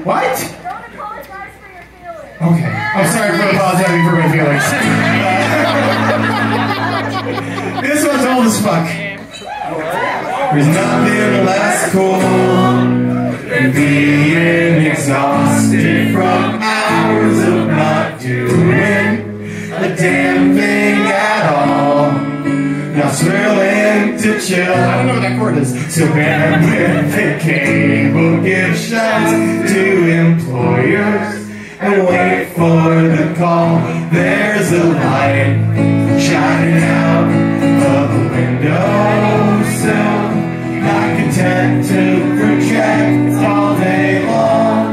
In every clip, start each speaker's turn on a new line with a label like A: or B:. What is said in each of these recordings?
A: What?
B: Don't apologize for your feelings.
A: Okay. I'm sorry for apologizing for my feelings. This one's old as fuck. There's nothing less cool than being exhausted from hours of not doing a damn thing at all. Now thrilling to chill. I don't know what that chord is. So band with the cable, give shots to employers and wait for the call. There's a light shining out of the windowsill, not content to project all day long.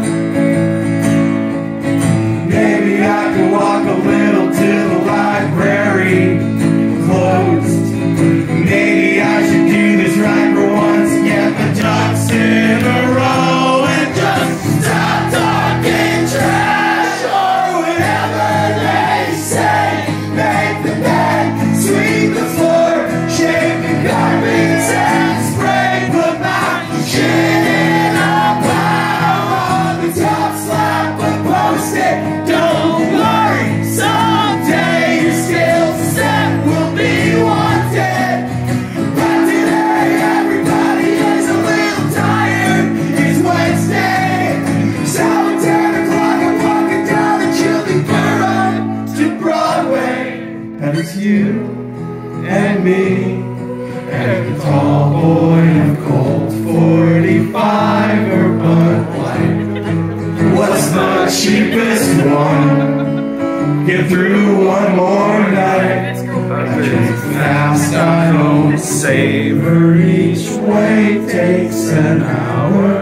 A: Maybe I could walk a little to the library closed. Maybe I should do this right for once, get the ducks in a row and just stop talking trash or whatever they say. Make the bed, sweep the floor, shake the carpets and spray. Put my shit in a pile on the top slab, but post it. Don't worry, someday your skill set will be wanted. But today everybody is a little tired. It's Wednesday, so at 10 o'clock I'm walking down the Chili Borough to Broadway. And it's you and me and the tall boy in Colt 45 or Bud Light. What's the cheapest one? Get through one more night. I drink fast, I don't savor. Each way takes an hour.